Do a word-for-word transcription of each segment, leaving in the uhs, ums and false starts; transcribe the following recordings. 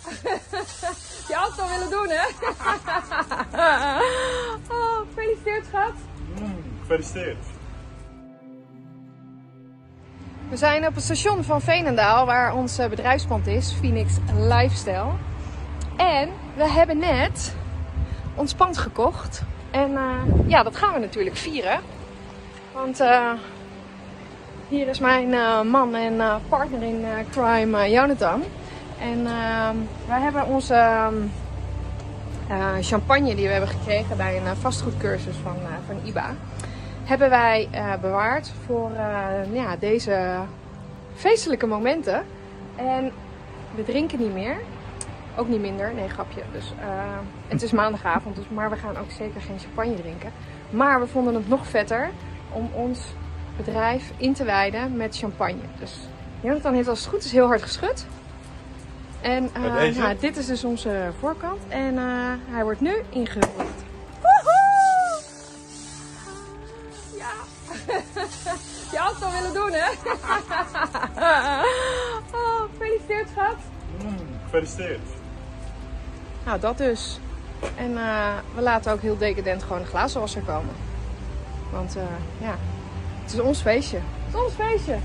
Je had het al willen doen, hè? Oh, gefeliciteerd, schat. Mm, gefeliciteerd. We zijn op het station van Veenendaal, waar ons bedrijfspand is, Phoenix Lifestyle. En we hebben net ons pand gekocht. En uh, ja, dat gaan we natuurlijk vieren. Want uh, hier is mijn uh, man en uh, partner in uh, crime, uh, Jonathan. En uh, wij hebben onze uh, champagne die we hebben gekregen bij een uh, vastgoedcursus van, uh, van I B A. Hebben wij uh, bewaard voor uh, ja, deze feestelijke momenten. En we drinken niet meer. Ook niet minder, nee grapje. Dus, uh, het is maandagavond, dus, maar we gaan ook zeker geen champagne drinken. Maar we vonden het nog vetter om ons bedrijf in te wijden met champagne. Dus Jonathan heeft als het goed is heel hard geschud. En uh, nou, dit is dus onze voorkant. En uh, hij wordt nu ingehuld. Woehoe! Ja! Je had het al willen doen, hè? Oh, gefeliciteerd, schat. Mm, gefeliciteerd. Nou, dat dus. En uh, we laten ook heel decadent gewoon de glazenwasser komen. Want uh, ja, het is ons feestje. Het is ons feestje.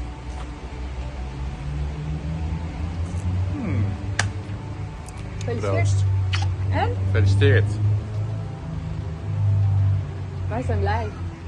Mm. Gefeliciteerd. En? Gefeliciteerd. Wij zijn blij.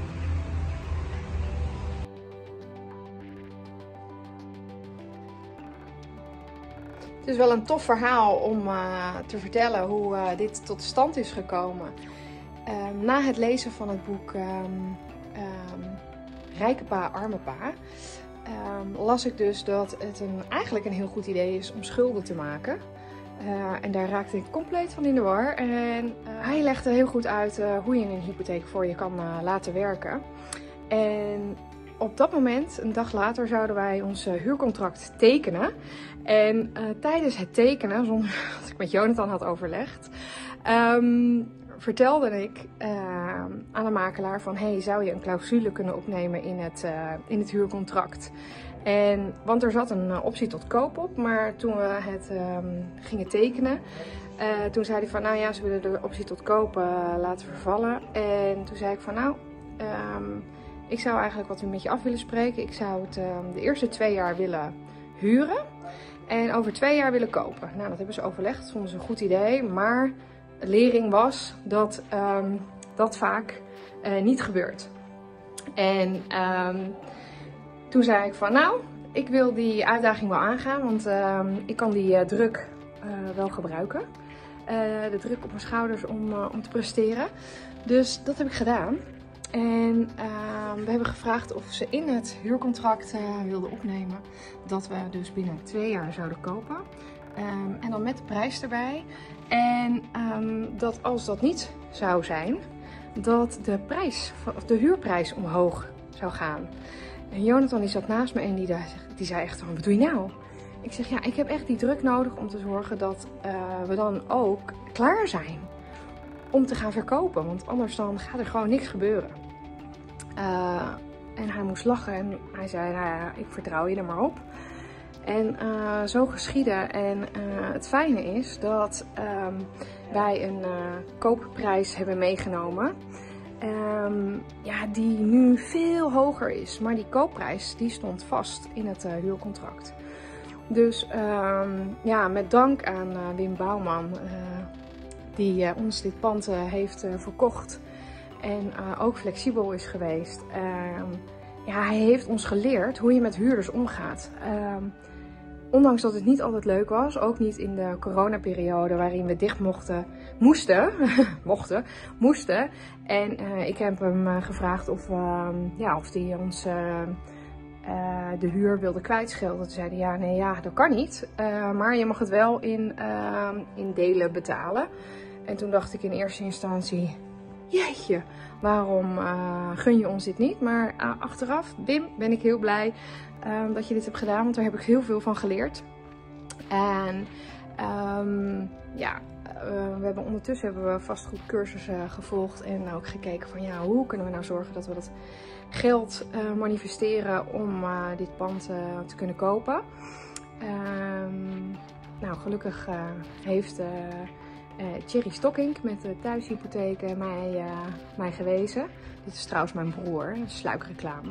Het is wel een tof verhaal om uh, te vertellen hoe uh, dit tot stand is gekomen. Uh, na het lezen van het boek um, um, Rijke Pa, Arme Pa, um, las ik dus dat het een, eigenlijk een heel goed idee is om schulden te maken. Uh, en daar raakte ik compleet van in de war. En uh, hij legde heel goed uit uh, hoe je een hypotheek voor je kan uh, laten werken. En op dat moment, een dag later, zouden wij ons uh, huurcontract tekenen. En uh, tijdens het tekenen, zonder dat ik met Jonathan had overlegd, um, vertelde ik uh, aan de makelaar van, hey, zou je een clausule kunnen opnemen in het, uh, in het huurcontract? En, want er zat een uh, optie tot koop op, maar toen we het um, gingen tekenen, uh, toen zei hij van, nou ja, ze willen de optie tot koop uh, laten vervallen. En toen zei ik van, nou, um, ik zou eigenlijk wat met je af willen spreken. Ik zou het um, de eerste twee jaar willen huren en over twee jaar willen kopen. Nou, dat hebben ze overlegd, dat vonden ze een goed idee, maar de lering was dat um, dat vaak uh, niet gebeurt. En um, toen zei ik van, nou, ik wil die uitdaging wel aangaan, want uh, ik kan die uh, druk uh, wel gebruiken. Uh, de druk op mijn schouders om, uh, om te presteren. Dus dat heb ik gedaan. En uh, we hebben gevraagd of ze in het huurcontract uh, wilden opnemen dat we dus binnen twee jaar zouden kopen. Um, en dan met de prijs erbij. En um, dat als dat niet zou zijn, dat de prijs, of de huurprijs omhoog zou gaan. En Jonathan die zat naast me en die, die zei echt van, wat doe je nou? Ik zeg, ja, ik heb echt die druk nodig om te zorgen dat uh, we dan ook klaar zijn om te gaan verkopen. Want anders dan gaat er gewoon niks gebeuren. Uh, en hij moest lachen en hij zei, nou ja, ik vertrouw je er maar op. En uh, zo geschiedde. En uh, het fijne is dat um, wij een uh, koopprijs hebben meegenomen. Um, ja, die nu veel hoger is. Maar die koopprijs die stond vast in het uh, huurcontract. Dus um, ja, met dank aan uh, Wim Bouwman, uh, die uh, ons dit pand uh, heeft uh, verkocht. En uh, ook flexibel is geweest. Um, ja, hij heeft ons geleerd hoe je met huurders omgaat. Um, ondanks dat het niet altijd leuk was, ook niet in de coronaperiode waarin we dicht mochten, moesten, mochten, moesten. En uh, ik heb hem uh, gevraagd of, uh, ja, of hij ons uh, uh, de huur wilde kwijtschelden. Toen zei hij, ja, nee, ja, dat kan niet. Uh, maar je mag het wel in, uh, in delen betalen. En toen dacht ik in eerste instantie, jeetje, waarom uh, gun je ons dit niet? Maar uh, achteraf, Wim, ben ik heel blij uh, dat je dit hebt gedaan, want daar heb ik heel veel van geleerd. En um, ja, uh, we hebben ondertussen hebben we vastgoedcursussen gevolgd en ook gekeken van, ja, hoe kunnen we nou zorgen dat we dat geld uh, manifesteren om uh, dit pand uh, te kunnen kopen. Um, nou, gelukkig uh, heeft uh, uh, Thierry Stockink met de thuishypotheken mij, uh, mij gewezen. Dit is trouwens mijn broer, sluikreclame.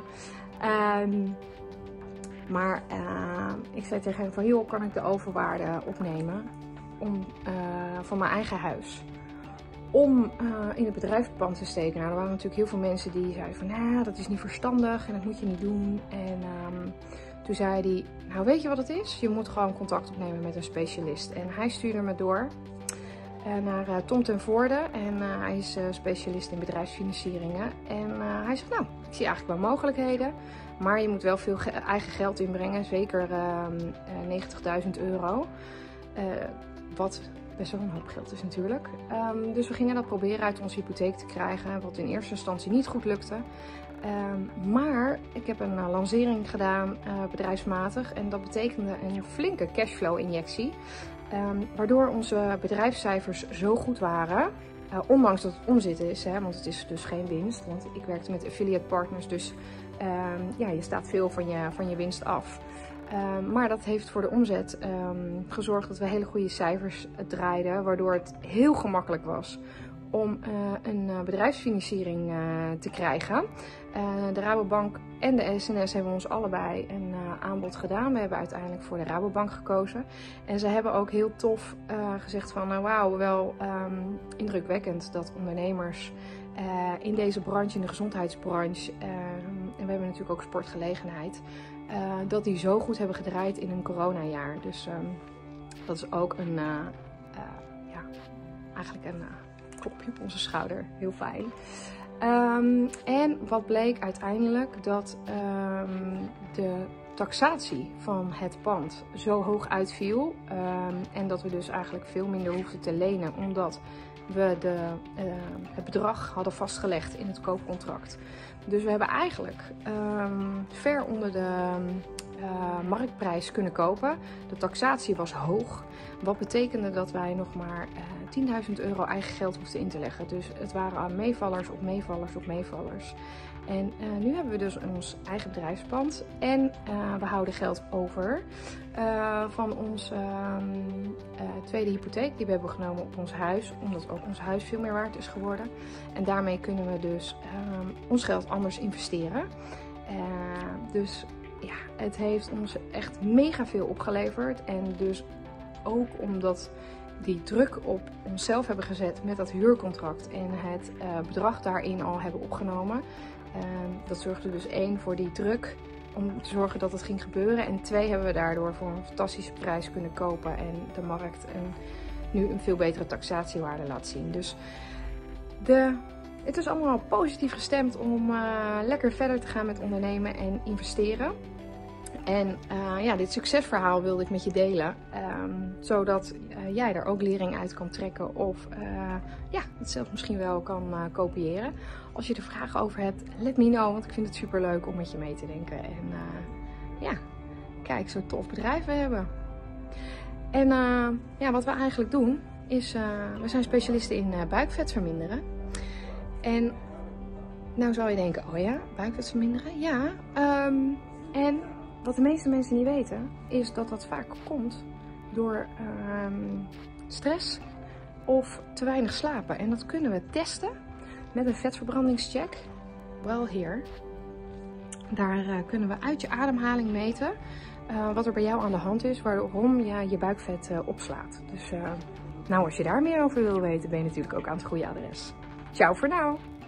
Um, maar uh, ik zei tegen hem van, joh, kan ik de overwaarde opnemen om, uh, van mijn eigen huis? Om uh, in het bedrijfspand te steken. Nou, er waren natuurlijk heel veel mensen die zeiden van, nou, dat is niet verstandig en dat moet je niet doen. En um, toen zei hij, nou weet je wat het is? Je moet gewoon contact opnemen met een specialist. En hij stuurde me door uh, naar uh, Tom ten Voorde. En uh, hij is uh, specialist in bedrijfsfinancieringen. En uh, hij zegt, nou, ik zie eigenlijk wel mogelijkheden. Maar je moet wel veel ge eigen geld inbrengen. Zeker uh, uh, negentigduizend euro. Uh, wat best wel een hoop geld is natuurlijk. Um, dus we gingen dat proberen uit onze hypotheek te krijgen. Wat in eerste instantie niet goed lukte. Um, maar ik heb een uh, lancering gedaan, uh, bedrijfsmatig. En dat betekende een flinke cashflow injectie. Um, waardoor onze bedrijfscijfers zo goed waren. Uh, ondanks dat het omzet is, hè, want het is dus geen winst. Want ik werkte met affiliate partners, dus um, ja, je staat veel van je, van je winst af. Um, maar dat heeft voor de omzet um, gezorgd dat we hele goede cijfers draaiden. Waardoor het heel gemakkelijk was om uh, een uh, bedrijfsfinanciering uh, te krijgen. Uh, de Rabobank en de S N S hebben ons allebei een uh, aanbod gedaan. We hebben uiteindelijk voor de Rabobank gekozen. En ze hebben ook heel tof uh, gezegd van, nou wauw, wel um, indrukwekkend dat ondernemers uh, in deze branche, in de gezondheidsbranche, uh, en we hebben natuurlijk ook sportgelegenheid, uh, dat die zo goed hebben gedraaid in een coronajaar. Dus um, dat is ook een, uh, uh, ja, eigenlijk een... Uh, klopje op onze schouder. Heel fijn. Um, en wat bleek uiteindelijk? Dat um, de taxatie van het pand zo hoog uitviel. Um, en dat we dus eigenlijk veel minder hoefden te lenen. Omdat we de, uh, het bedrag hadden vastgelegd in het koopcontract. Dus we hebben eigenlijk um, ver onder de uh, marktprijs kunnen kopen. De taxatie was hoog. Wat betekende dat wij nog maar uh, tienduizend euro eigen geld hoefden in te leggen. Dus het waren aan meevallers op meevallers op meevallers. En uh, nu hebben we dus ons eigen bedrijfspand. En uh, we houden geld over uh, van onze uh, uh, tweede hypotheek die we hebben genomen op ons huis. Omdat ook ons huis veel meer waard is geworden. En daarmee kunnen we dus uh, ons geld anders investeren. Uh, dus ja, het heeft ons echt mega veel opgeleverd. En dus ook omdat die druk op onszelf hebben gezet met dat huurcontract en het uh, bedrag daarin al hebben opgenomen. Uh, dat zorgde dus één voor die druk om te zorgen dat het ging gebeuren. En twee hebben we daardoor voor een fantastische prijs kunnen kopen en de markt een, nu een veel betere taxatiewaarde laat zien. Dus de, het is allemaal positief gestemd om uh, lekker verder te gaan met ondernemen en investeren. En uh, ja, dit succesverhaal wilde ik met je delen, um, zodat uh, jij er ook lering uit kan trekken of uh, ja, het zelf misschien wel kan uh, kopiëren. Als je er vragen over hebt, let me know, want ik vind het super leuk om met je mee te denken. En uh, ja, kijk, zo'n tof bedrijf we hebben. En uh, ja, wat we eigenlijk doen, is uh, we zijn specialisten in uh, buikvet verminderen. En nou zou je denken, oh ja, buikvet verminderen? Ja, um, en... wat de meeste mensen niet weten, is dat dat vaak komt door um, stress of te weinig slapen. En dat kunnen we testen met een vetverbrandingscheck. Well here. Daar uh, kunnen we uit je ademhaling meten uh, wat er bij jou aan de hand is, waarom je je buikvet uh, opslaat. Dus uh, nou, als je daar meer over wil weten, ben je natuurlijk ook aan het goede adres. Ciao voor nu!